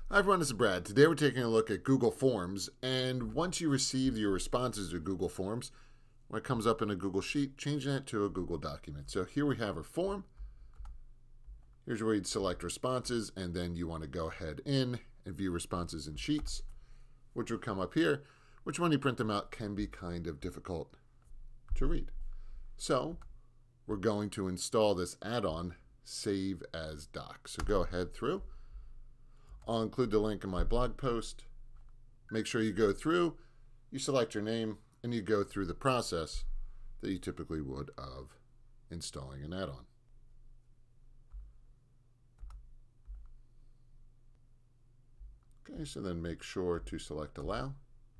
Hi everyone, this is Brad. Today we're taking a look at Google Forms, and once you receive your responses to Google Forms, when it comes up in a Google Sheet, changing it to a Google document. So here we have our form. Here's where you'd select responses, and then you want to go ahead in and view responses in Sheets, which will come up here, which when you print them out can be kind of difficult to read. So we're going to install this add-on, Save as Doc. So go ahead through. I'll include the link in my blog post. Make sure you go through, you select your name, and you go through the process that you typically would of installing an add-on. Okay, so then make sure to select Allow.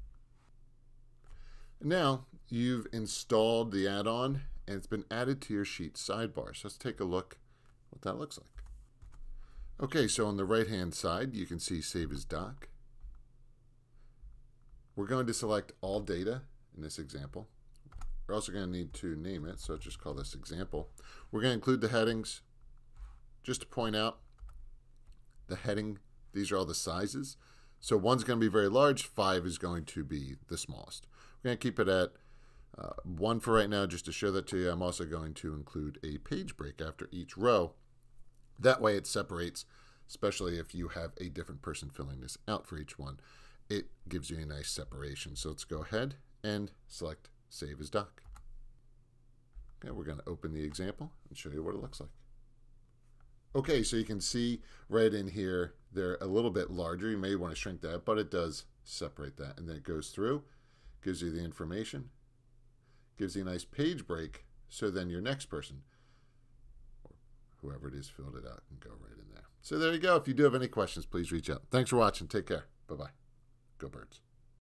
And now you've installed the add-on and it's been added to your sheet sidebar. So let's take a look what that looks like. Okay, so on the right-hand side, you can see Save as Doc. We're going to select all data in this example. We're also going to need to name it, so just call this example. We're going to include the headings. Just to point out, the heading, these are all the sizes. So 1's going to be very large, 5 is going to be the smallest. We're going to keep it at 1 for right now, just to show that to you. I'm also going to include a page break after each row. That way it separates, especially if you have a different person filling this out for each one. It gives you a nice separation. So let's go ahead and select Save as Doc. Okay, we're going to open the example and show you what it looks like. Okay, so you can see right in here, they're a little bit larger. You may want to shrink that, but it does separate that. And then it goes through, gives you the information, gives you a nice page break, so then your next person, whoever it is, filled it out and go right in there. So there you go. If you do have any questions, please reach out. Thanks for watching. Take care. Bye-bye. Go Birds.